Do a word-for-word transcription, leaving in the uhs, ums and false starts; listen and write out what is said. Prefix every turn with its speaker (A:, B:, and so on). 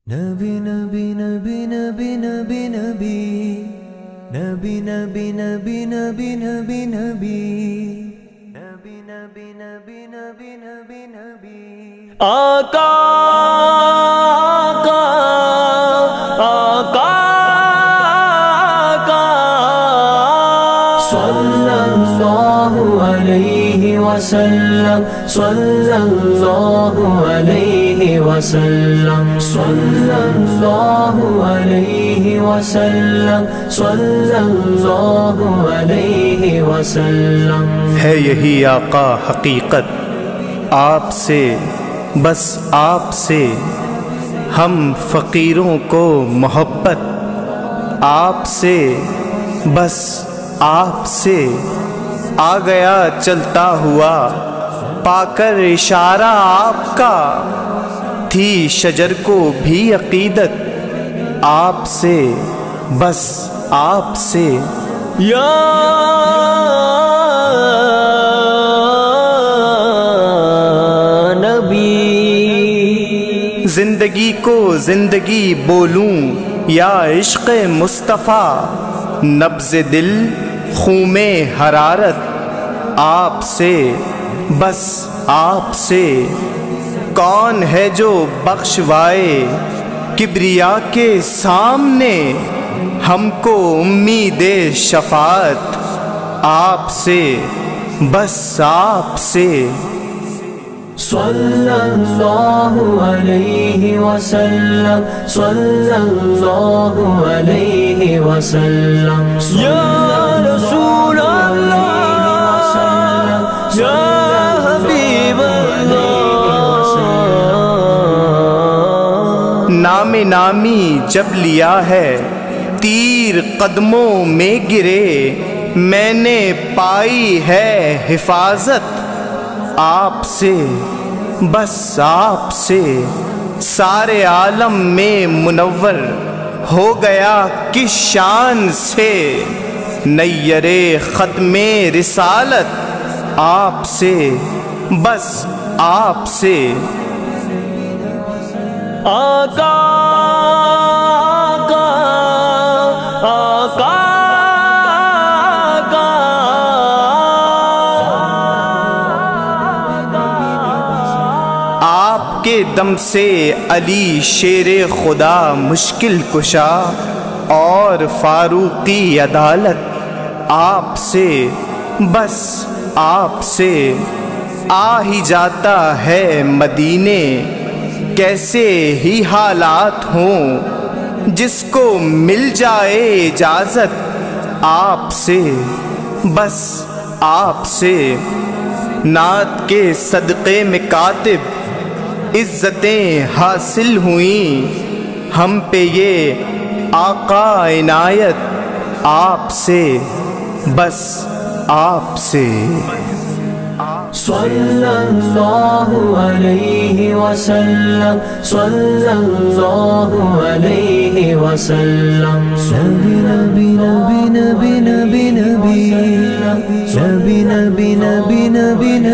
A: نبی نبی نبی نبی نبی نبی نبی نبی نبی نبی نبی نبی نبی نبی نبی نبی نبی نبی آقا آقا آقا آقا صلی اللہ علیہ وسلم صلی اللہ علیہ وسلم صلی اللہ علیہ وسلم صلی اللہ علیہ وسلم
B: ہے یہی آقا حقیقت آپ سے، بس آپ سے ہم فقیروں کو محبت، آپ سے بس آپ سے آ گیا چلتا ہوا، پا کر اشارہ آپ کا تھی شجر کو بھی عقیدت، آپ سے بس آپ سے
A: یا
B: زندگی کو زندگی بولوں یا عشق مصطفیٰ، نبض دل خون میں حرارت آپ سے بس آپ سے، کون ہے جو بخشوائے کبریا کے سامنے ہم کو امید شفاعت، آپ سے بس آپ سے
A: صلی اللہ علیہ وسلم صلی اللہ علیہ وسلم یا رسول اللہ یا حبیب اللہ،
B: نام نامی جب لیا ہے تیر قدموں میں گرے، میں نے پائی ہے حفاظت آپ سے بس آپ سے، سارے عالم میں منور ہو گیا کس شان سے، نیر ختم رسالت آپ سے بس آپ سے
A: آقا آقا آقا
B: کے دم سے علی شیر خدا مشکل کشا اور فاروقی عدالت آپ سے بس آپ سے، آ ہی جاتا ہے مدینے کیسے ہی حالات ہوں، جس کو مل جائے اجازت آپ سے بس آپ سے، نعت کے صدقے میں کاتب عزتیں حاصل ہوئیں، ہم پہ یہ آقا عنایت آپ سے بس آپ سے
A: صلی اللہ علیہ وسلم صلی اللہ علیہ وسلم نبی نبی نبی نبی نبی نبی نبی نبی نبی نبی